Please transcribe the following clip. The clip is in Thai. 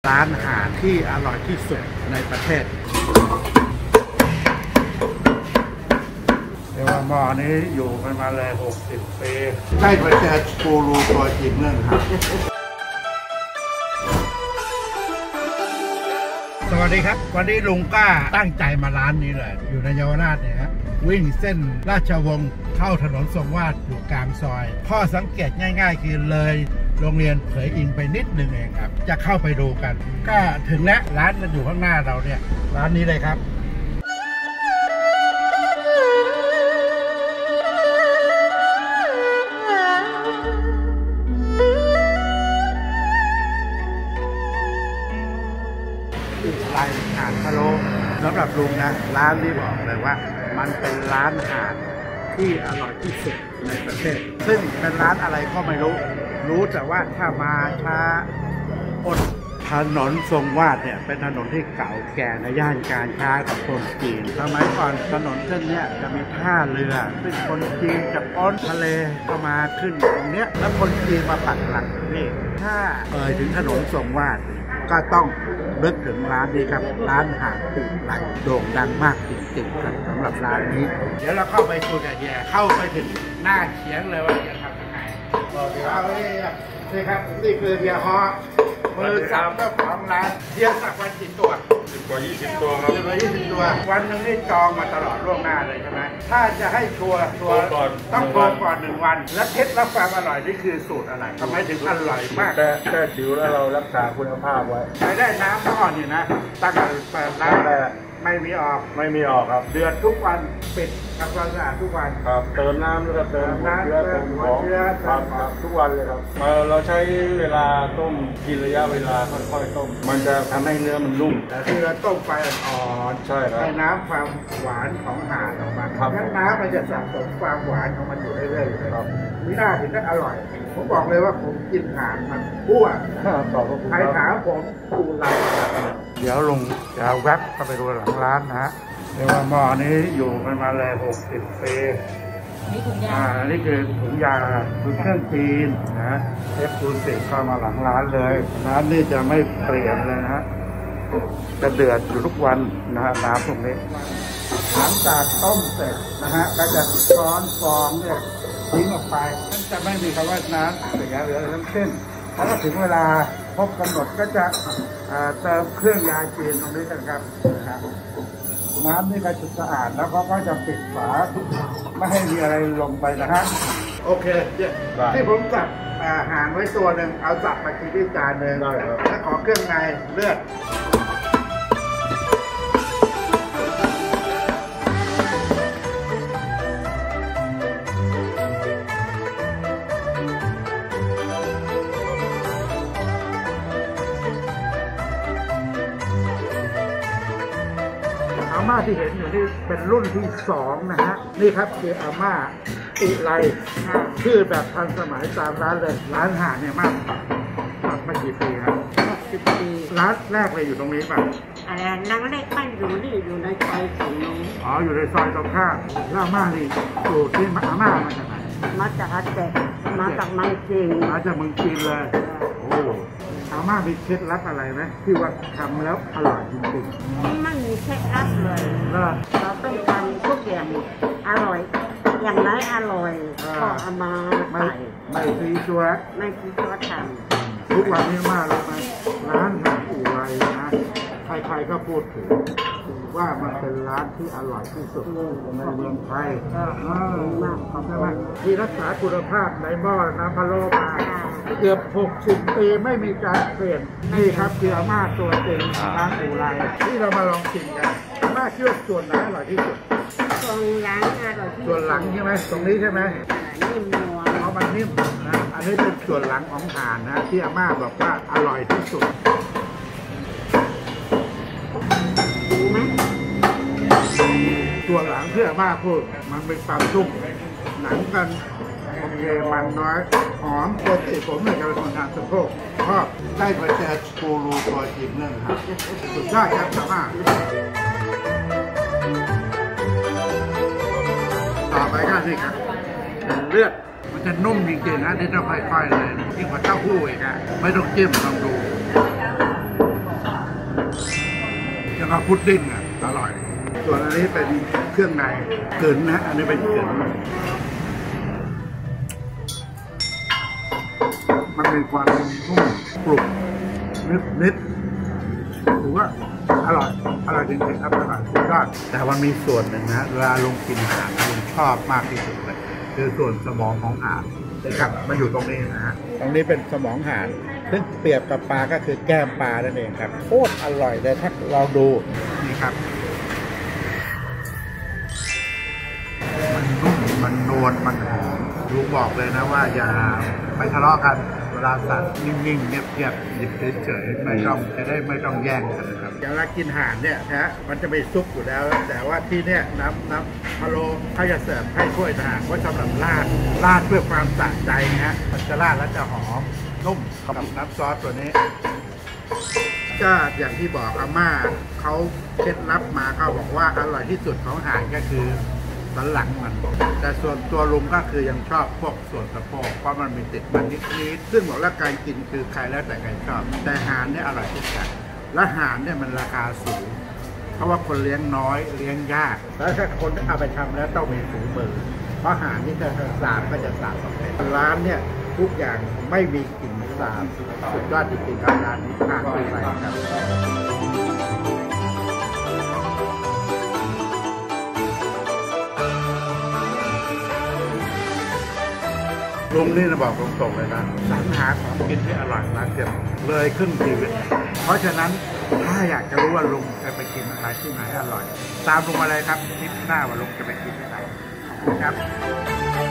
ร้านอาหารที่อร่อยที่สุดในประเทศเดี๋ยวหม้อนี้อยู่กันมาเลย60 ปีได้มาเจอกูรูตัวจริงเรื่องครับสวัสดีครับวันนี้ลุงก้าตั้งใจมาร้านนี้เลยอยู่ในเยาวราชเนี่ยฮะวิ่งเส้นราชวงศ์เข้าถนนทรงวาดอยู่กลางซอยข้อสังเกตง่ายๆคือเลยโรงเรียนเผยอิงไปนิดนึงเองครับจะเข้าไปดูกันก็ถึงแล้วร้านมันอยู่ข้างหน้าเราเนี่ยร้านนี้เลยครับร้านอาหารพะโล้สำหรับลุงนะร้านนี้บอกเลยว่ามันเป็นร้านอาหารที่อร่อยที่สุดในประเทศซึ่งเป็นร้านอะไรก็ไม่รู้แต่ว่าถ้ามาช้าอดถนนทรงวาดเนี่ยเป็นถนนที่เก่าแก่ในย่านการค้ากับคนจีนสมัยก่อนถนนเส้นนี้จะมีท่าเรือซึ่งคนจีนจากอ้นทะเลก็มาขึ้นตรงเนี้ยแล้วคนจีนมาปักหลักนี่ถ้าถึงถนนทรงวาดก็ต้องนึกถึงร้านนี้ครับร้านอาหารปูไหลโด่งดังมากจริงๆครับสำหรับร้านนี้เดี๋ยวเราเข้าไปคุยกับเฮียเข้าไปถึงหน้าเขียงเลยว่าจะทำยังไงเอานี่ครับนี่คือเฮียฮอมือสับเจ้าของร้านเฮียสับวันกี่ตัว 10 กว่า 20 ตัวครับ 20 ตัววันหนึ่งนี่จองมาตลอดล่วงหน้าเลยใช่ไหมถ้าจะให้ชัวร์ต้องโทรก่อน1 วันและเคล็ดลับความอร่อยนี่คือสูตรอะไรทำไมถึงอร่อยมากแต่ผิวแล้วเรารักษาคุณภาพไว้ใช้ได้น้ำอ่อนอยู่นะตั้งแต่เปิดร้านไม่มีออกครับเดือดทุกวันปิดทำความสะอาดทุกวันครับเติมน้ำแล้วก็เติมน้ำเติมของครับทุกวันเลยครับเราใช้เวลาต้มกินระยะเวลาค่อยๆต้มมันจะทำให้เนื้อมันนุ่มแต่ที่เราต้มไฟอ่อนใช่ครับให้น้ำความหวานของอาหารออกมางั้นน้ำมันจะสะสมความหวานของมันอยู่เรื่อยๆครับไม่น่าถึงจะอร่อยผมบอกเลยว่าผมกินอาหารมันทั่วใครถามผมปูไหลเดี๋ยวลงจะแวบเข้าไปดูหลังร้านนะฮะเรียกว่าหม้อนี้อยู่กันมาเลย60 ปีนี่คือถุงยาคือเครื่องจีนนะExclusiveเข้ามาหลังร้านเลยร้านนี้จะไม่เปลี่ยนเลยนะฮะจะเดือดอยู่ทุกวันนะฮะน้ำตรงนี้หลังจากต้มเสร็จนะฮะก็จะช้อนฟองเนี่ยทิ้งออกไปนั่นจะไม่มีคำว่าน้ำเสียหรืออะไรทั้งสิ้นแล้วก็ถึงเวลาครบกำหนดก็จะเติมเครื่องยาจีนตรงนี้กันครับน้ำนี่ก็จะสะอาดแล้วเขาก็จะปิดฝาไม่ให้มีอะไรลงไปนะฮะโอเคที่ผมจับหางไว้ตัวหนึ่งเอาจับมากินที่จานหนึ่งแล้วขอเครื่องในเลือดอาม่าที่เห็นอยู่นี่เป็นรุ่นที่2นะฮะนี่ครับคืออาม่าอุไรชื่อแบบทันสมัยตามร้านเลยร้านอาหารเนี่ยมากมากี่ปีครับ 10 ปีร้านแรกเลยอยู่ตรงนี้ป่ะร้านแรกบ้านอยู่นี่อยู่ในซอยของน้องอยู่ในซอยตรงข้ามแล้วอาม่านี่อยู่ที่อาม่ามาจากไหนมาจากอาเจกมาจากเมืองจีนมาจากเมืองจีนเลยโอ้อาม่ามีเคล็ดลับอะไรไหมที่ว่าทำแล้วอร่อยจริงๆไม่มีเคล็ดลับเลยเราต้องทำทุกอย่างอร่อยอย่างไรอร่อยก็เอามาใส่ไม่ซีซัวทำทุกวันนี้มาแล้วไหมร้านอาหารอู่ไรนะใครๆก็พูดถึงว่ามันเป็นร้านที่อร่อยที่สุดในเมืองไทยมากใช่ไหมที่รักษาคุณภาพในหม้อน้ำพะโล้มาเกือบ60 ปีไม่มีการเปลี่ยนนี่ครับคืออาม่าตัวจริงร้านอู่ไรที่เรามาลองชิมกันอาม่าคิดว่าส่วนไหนอร่อยที่สุดส่วนหลังอร่อยที่สุดส่วนหลังใช่ไหมตรงนี้ใช่ไหมนิ่มนวลเพราะมันนิ่มนะอันนี้เป็นส่วนหลังของห่านนะที่อาม่าบอกว่าอร่อยที่สุดดูไหมส่วนหลังที่อาม่าพูดมันเป็นความชุ่มหนังกันโอเคมันน้อยหอมปกติผมเนี่ยจะเป็นคนทานสะโพกชอบได้มาเจอกูรูตัวจริงนั่นครับสุดยอดครับอาม่าต่อไปก็นี่ครับเลือดมันจะนุ่มจริงๆนะที่ต้องค่อยๆเลยยิ่งกว่าเต้าหู้อีกอะไม่ต้องจิ้มลองดูแล้วก็พุดดิ้งอ่ะอร่อยส่วนอันนี้เป็นเครื่องในเกินนะอันนี้เป็นเกินมันมีความนุ่มกรุบนิดถือว่าอร่อยจริงๆครับอร่อยสุดยอดแต่มันมีส่วนหนึ่งนะเวลาลุงกินอาหารลุงชอบมากที่สุดเลยคือส่วนสมองของห่านนะครับมันอยู่ตรงนี้นะฮะตรงนี้เป็นสมองห่านซึ่งเปรียบกับปลาก็คือแก้มปลานั่นเองครับโคตรอร่อยเลยถ้าลองดูนี่ครับมันนุ่มมันนวลมันหอมลุงบอกเลยนะว่าอย่าไปทะเลาะกันเวลาสั่งนิ่งๆเงียบๆหยิบเฉยๆไม่ต้องแย่งกันนะครับอย่างเวลากินห่านเนี่ยนะมันจะมีซุปอยู่แล้วแต่ว่าที่เนี่ยน้ำพะโล้เขาจะเสิร์ฟให้ถ้วยห่านไว้สำหรับราดเพื่อความสะใจนะฮะมันจะราดแล้วจะหอมนุ่มกับน้ำซอสตัวนี้ก็อย่างที่บอกอาม่าเขาเคล็ดลับมาเขาบอกว่าอร่อยที่สุดของห่านก็คือสันหลังมันแต่ส่วนตัวลุงก็คือยังชอบพวกส่วนสะโพกเพราะมันมีติดมันนิดซึ่งบอกแล้วการกินคือใครแล้วแต่ใครชอบแต่ห่านเนี่ยอร่อยทุกอย่างและห่านเนี่ยมันราคาสูงเพราะว่าคนเลี้ยงน้อยเลี้ยงยากแล้วถ้าคนเอาไปทำแล้วต้องมีฝีมือเพราะห่านนี่จะสาบก็จะสาบประเภทร้านเนี่ยทุกอย่างไม่มีกลิ่นสาบสุดยอดจริงๆครับร้านนี้ห่านที่ไหนครับลุงนี่นะบอกตรงๆเลยนะสรรหาของกินที่อร่อยมาเกือบเลยครึ่งชีวิตเพราะฉะนั้นถ้าอยากจะรู้ว่าลุงจะไปกินอะไรที่ไหนอร่อยตามลุงมาเลยครับคลิปหน้าว่าลุงจะไปกินที่ไหนครับ